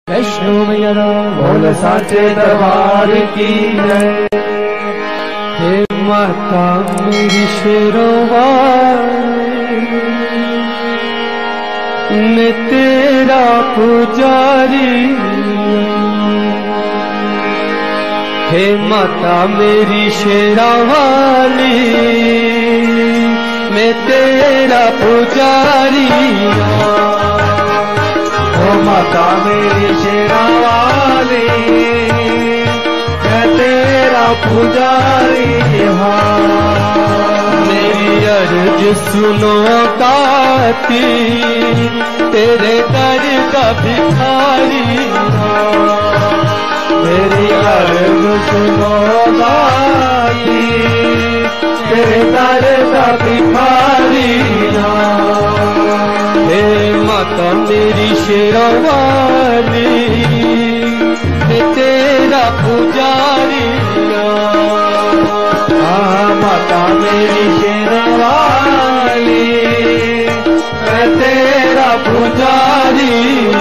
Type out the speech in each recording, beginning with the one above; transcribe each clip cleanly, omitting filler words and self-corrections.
वैष्णो मैया बोल साचे दरबार की जय। हे माता मेरी शेरोवाली मैं तेरा पुजारी। हे माता मेरी शेरावाली मैं तेरा पुजारी। ओ माता मेरी शेरावाली मैं तेरा पुजारी। मेरी अर्ज सुनो गाती तेरे दर का भिखारी। मेरी अर्ज सुनो गाती तेरे दर का भिखारी। हे माता मेरी शेरावाली मैं तेरा पुजारी। माता मेरी शेरावाली मैं तेरा पुजारी।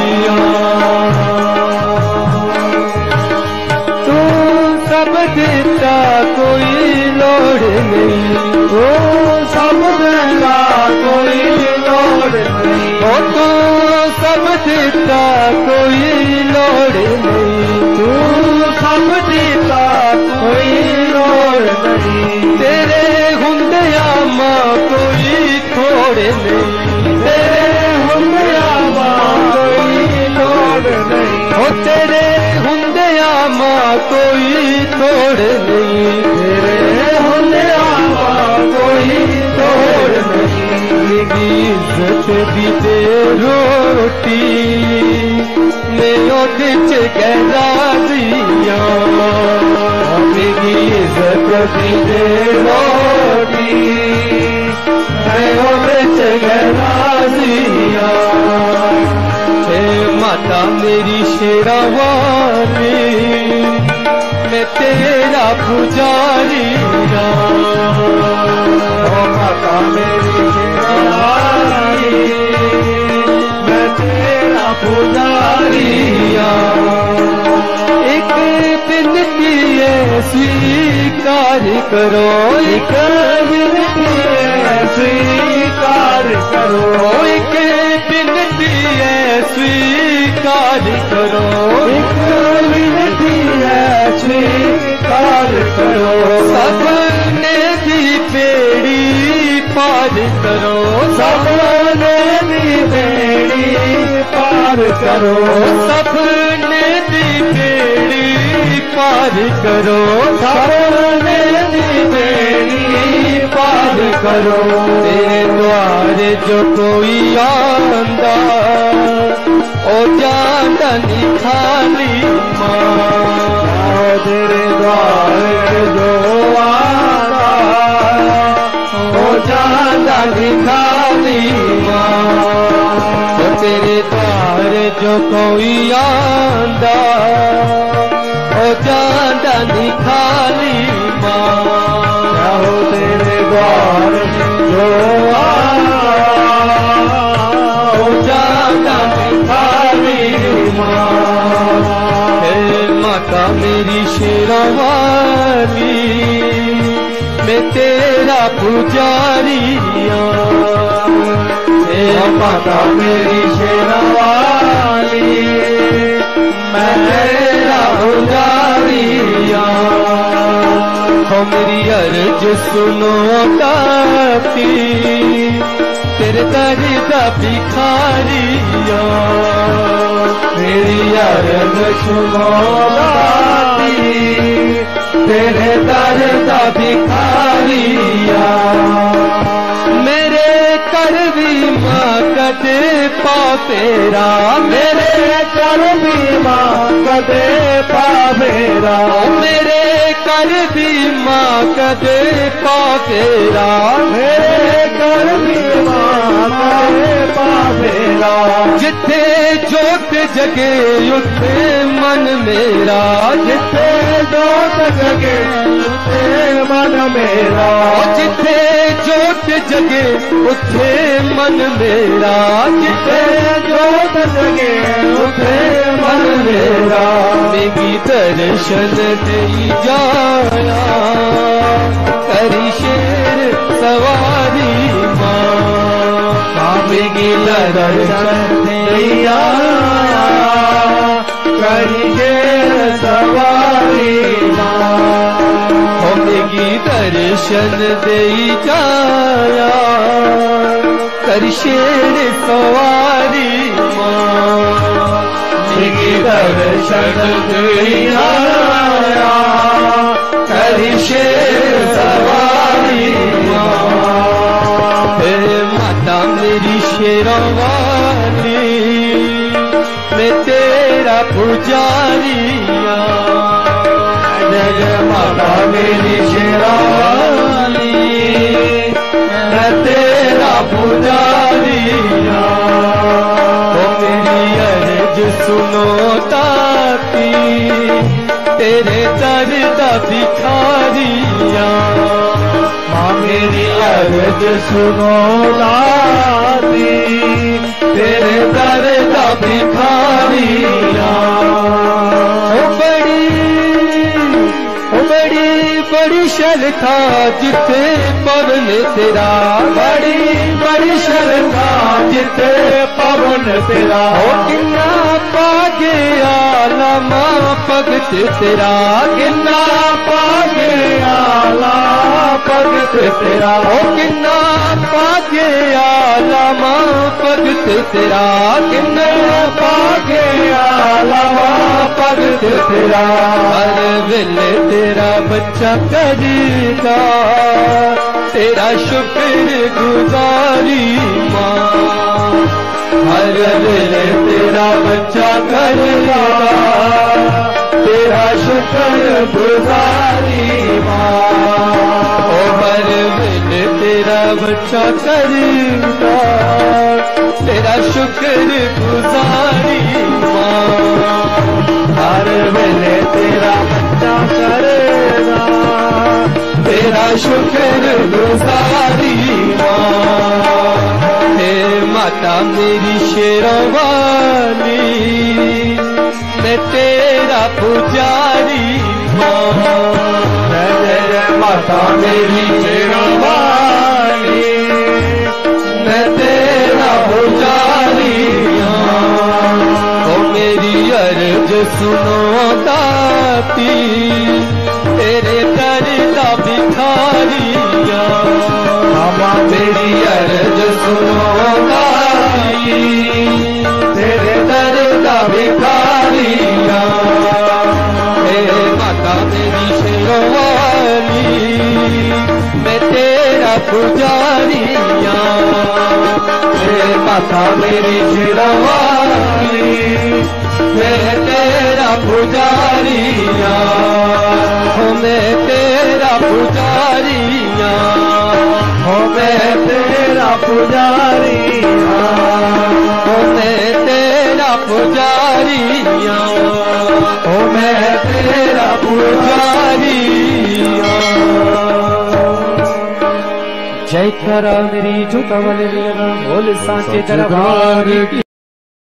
तू सब देता कोई लोड़ नहीं। ओ सब देता कोई लोड़ नहीं। ओ तू सब देता कोई लोड़ नहीं। तू सब देता कोई लोड़ नहीं। तेरे हुंदिया मां कोई थोड़े नहीं। तेरे हुंदिया मां कोई लोड़ नहीं। ओ तेरे हुंदिया मां कोई थोड़े नहीं। तेरे हुंदिया मां कोई थोड़ नहीं। इज्जत दी ते रोटी मैं ओदे च गहरा दिया। मेरी इज्जत दी ते रोटी मैं ओदे च गहरा दिया। हे माता मेरी शेरावाली मैं तेरा पुजारी। ओ माता मेरी शेरावाली मैं तेरा पुजारी। एक विनती है स्वीकार करो। एक विनती है स्वीकार करो। एक विनती है स्वीकार करो। एक विनती है स्वीकार करो। सबने दी बेड़ी पार करो। सबने दी बेड़ी पार करो। सबने दी बेड़ी पार करो। सबने दी बेड़ी पार करो। तेरे द्वार जो कोई आंदा ओ जाता नहीं खाली मां। तेरे द्वार जो आंदा ओ जाता नहीं खाली मां। तेरे द्वार जो कोई आंदा ओ जाता नहीं खाली मां। हो तेरे द्वार जो आंदा ओ जाता नहीं खाली मां। हे माता मेरी शेरावाली मैं तेरा पुजारी। हे माता मेरी शेरावाली मैं तेरा पुजारी। हो मेरी अर्ज सुनो गाती तेरे दर का भिखारी। मेरी अर्ज सुनो गाती तेरे दर का भिखारी। मेरे कर भी मां कदे पावेरा। मेरे कर भी मां कदे पावेरा। मेरे कर भी मां कदे पावेरा। मेरे कर भी मां कदे पावेरा। जिथे जोत जगे उठे मन मेरा। जिथे जोत जगे उठे मन मेरा। जिथे जोत जगे उठे मन मेरा। जिथे जोत जगे उठे मन दर्शन दे जाया करी शेर सवारी मांगी दर्शन दे आया करी शेर सवारी मांगी दर्शन दे जाया करी शेर सवारी मांगी दर्शन दे आया करी शेर सवारी माता मेरी शेरवाली मैं तेरा पुजारिया जग माता मेरी शेरवाली मैं तेरा पुजारिया मेरी अर्ज सुनो ताती तेरे दर दा भिखारिया मेरी अर्ज सुनो ताती तेरे दर दा भिखारिया बड़ी शरधा जिथे पवन तेरा बड़ी शरधा जिथे पवन तेरा किन्ना पागे आलमा भगत तेरा किन्ना पागे आला भगत तेरा किन्ना पागे आलमा भगत तेरा किन्ना पागे आलमा भगत तेरा हर वेले तेरा बच्चा करेगा तेरा शुक्र गुजारी माँ हर वेले तेरा बच्चा करेगा तेरा शुक्र गुजारी माँ हर वेले तेरा बच्चा करेगा तेरा शुक्र गुजारी माँ हर वेले तेरा बच्चा करेगा तेरा शुक्र गुजारी हे माता मेरी शेरवाली मैं तेरा पुजारी माता मेरी शेरवाली मैं तेरा पुजारी मेरी अर्ज सुनो दाती तेरे दर दा भिखारिया मामा मेरी अर्ज सुनो दाती तेरे दर दा भिखारिया माता मेरी शेरवाली मैं तेरा पुजारिया माता मेरी शेरवाली मैं तेरा पुजारिया मैं तेरा पुजारिया मैं तेरा पुजारिया मैं तेरा पुजारिया मैं तेरा पुजारिया जय खरा मेरी जो कवल बोल सांचे दरबार की